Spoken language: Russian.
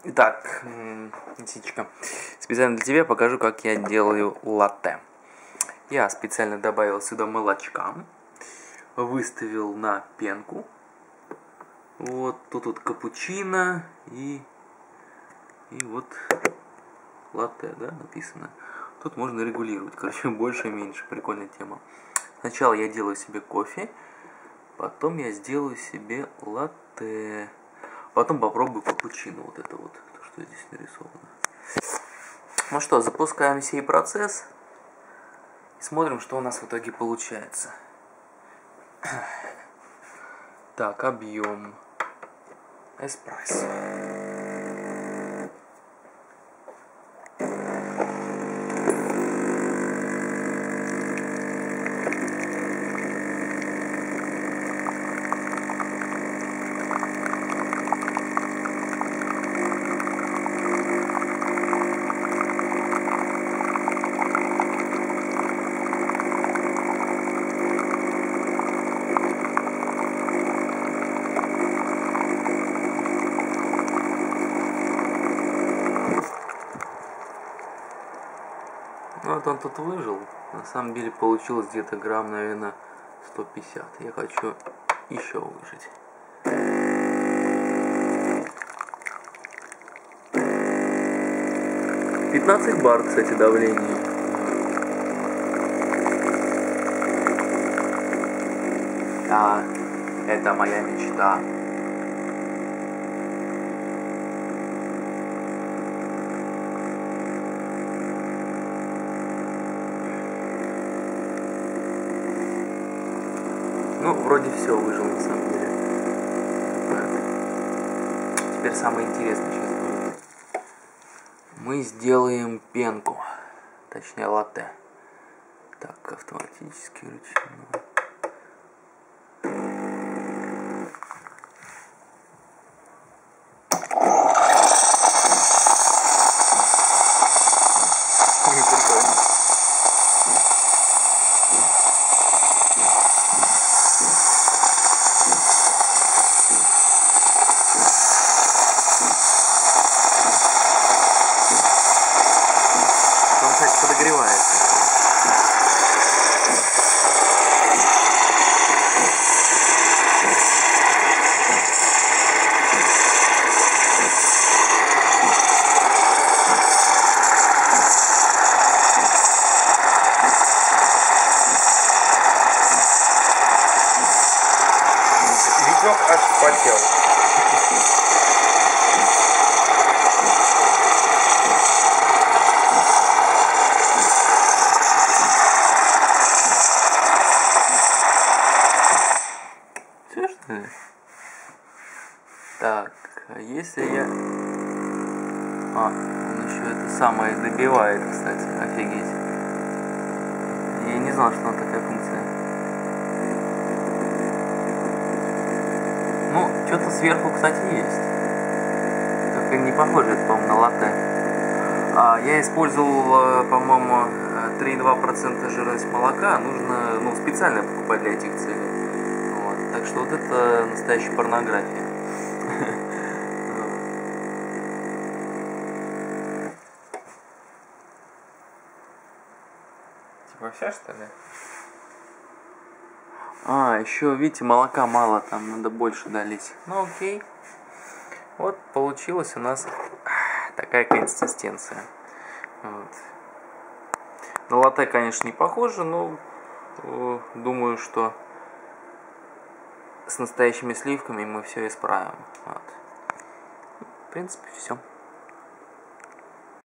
Итак, Лисичка, специально для тебя покажу, как я делаю латте. Я специально добавил сюда молочка, выставил на пенку. Вот тут капучино и вот латте, да, написано. Тут можно регулировать, короче, больше и меньше, прикольная тема. Сначала я делаю себе кофе, потом я сделаю себе латте. Потом попробую капучино, вот это вот, то, что здесь нарисовано. Ну что, запускаем сей процесс и смотрим, что у нас в итоге получается. Так, объем. Эспрессо. Ну вот он тут выжил. На самом деле получилось где-то грамм, наверное, 150. Я хочу еще выжать. $15, кстати, давление. Да, это моя мечта. Ну, вроде все выжил, на самом деле. Теперь самое интересное сейчас будет. Мы сделаем пенку. Точнее, латте. Так, автоматически ручной. Он, кстати, подогревается. Витек аж вспотел. Все, что ли? Так, а если я... он еще это самое добивает, кстати, офигеть. Я не знал, что такая функция. Ну, что-то сверху, кстати, есть. Только не похоже, это, по-моему, на латте. Я использовал, по-моему, 3,2% жирность молока. Нужно, специально покупать для этих целей. Вот. Так что вот это настоящая порнография. Типа вся, что ли? Еще, видите, молока мало, там надо больше долить. Ну окей. Вот получилась у нас такая консистенция. Вот. На латте, конечно, не похоже, но думаю, что с настоящими сливками мы все исправим. Вот. В принципе, все.